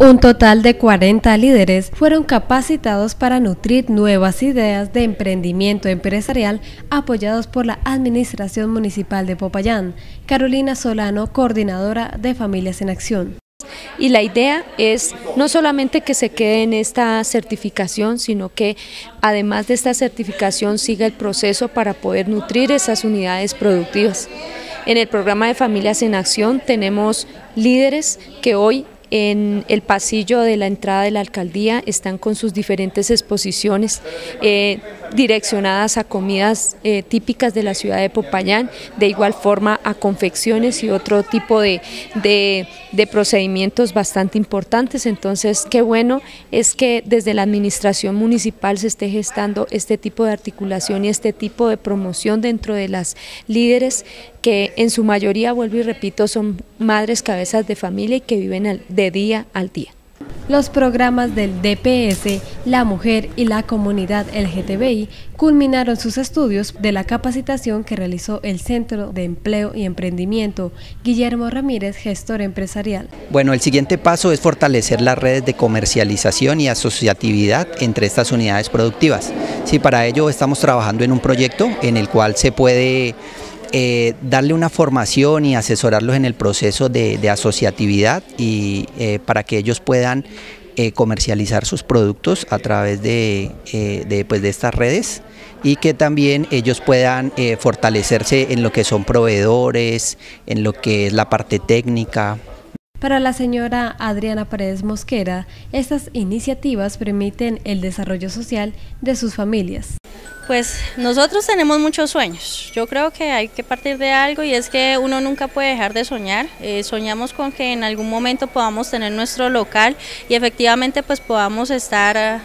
Un total de 40 líderes fueron capacitados para nutrir nuevas ideas de emprendimiento empresarial apoyados por la Administración Municipal de Popayán. Carolina Solano, coordinadora de Familias en Acción. Y la idea es no solamente que se quede en esta certificación, sino que además de esta certificación siga el proceso para poder nutrir esas unidades productivas. En el programa de Familias en Acción tenemos líderes que hoy en el pasillo de la entrada de la alcaldía están con sus diferentes exposiciones direccionadas a comidas típicas de la ciudad de Popayán, de igual forma a confecciones y otro tipo de procedimientos bastante importantes. Entonces, qué bueno es que desde la administración municipal se esté gestando este tipo de articulación y este tipo de promoción dentro de las líderes que en su mayoría, vuelvo y repito, son madres cabezas de familia y que viven de día al día. Los programas del DPS, la mujer y la comunidad LGTBI culminaron sus estudios de la capacitación que realizó el Centro de Empleo y Emprendimiento Guillermo Ramírez, gestor empresarial. Bueno, el siguiente paso es fortalecer las redes de comercialización y asociatividad entre estas unidades productivas. Sí, para ello estamos trabajando en un proyecto en el cual se puede darle una formación y asesorarlos en el proceso de asociatividad y para que ellos puedan comercializar sus productos a través de estas redes y que también ellos puedan fortalecerse en lo que son proveedores, en lo que es la parte técnica. Para la señora Adriana Paredes Mosquera, estas iniciativas permiten el desarrollo social de sus familias. Pues nosotros tenemos muchos sueños, yo creo que hay que partir de algo y es que uno nunca puede dejar de soñar, soñamos con que en algún momento podamos tener nuestro local y efectivamente pues podamos estar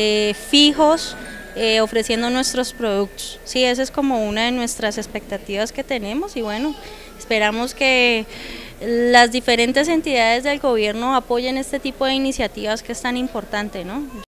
fijos ofreciendo nuestros productos. Sí, esa es como una de nuestras expectativas que tenemos y bueno, esperamos que las diferentes entidades del gobierno apoyen este tipo de iniciativas que es tan importante, ¿no?